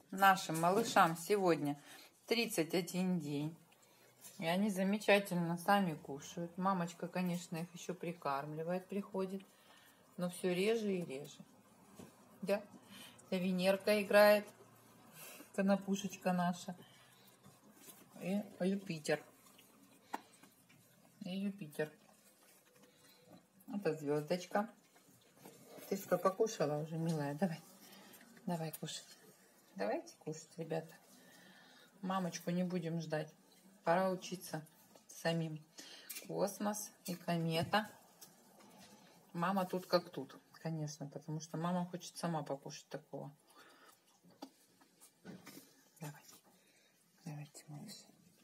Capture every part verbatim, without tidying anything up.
нашим малышам сегодня тридцать один день. И они замечательно сами кушают. Мамочка, конечно, их еще прикармливает, приходит. Но все реже и реже. Да? Это Венерка играет. Конопушечка наша. И Юпитер. И Юпитер. Это звездочка. Ты что, покушала уже, милая? Давай. Давай кушать. Давайте кушать, ребята. Мамочку не будем ждать. Пора учиться самим. Космос и комета. Мама тут как тут, конечно, потому что мама хочет сама покушать такого. Давай. Давайте, малыш.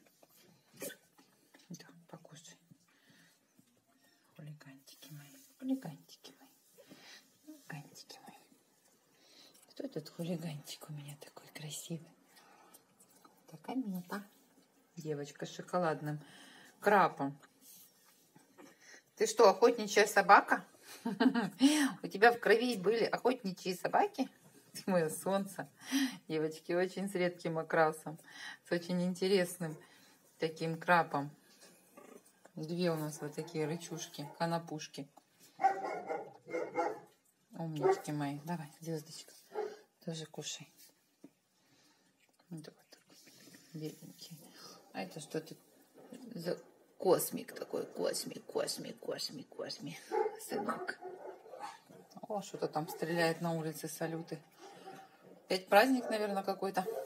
Да, покушай. Хулигантики мои. Хулигантики мои. Хулигантики мои. Кто этот хулигантик у меня такой красивый? Это комета. Девочка с шоколадным крапом. Ты что, охотничья собака? У тебя в крови были охотничьи собаки? Ты мое солнце. Девочки, очень с редким окрасом. С очень интересным таким крапом. Две у нас вот такие рычушки, конопушки. Умнички мои. Давай, звездочка. Тоже кушай. Вот так. Бедненький. А это что тут за космик такой? Космик, космик, космик, космик. Сынок. О, что-то там стреляет на улице, салюты. Опять праздник, наверное, какой-то.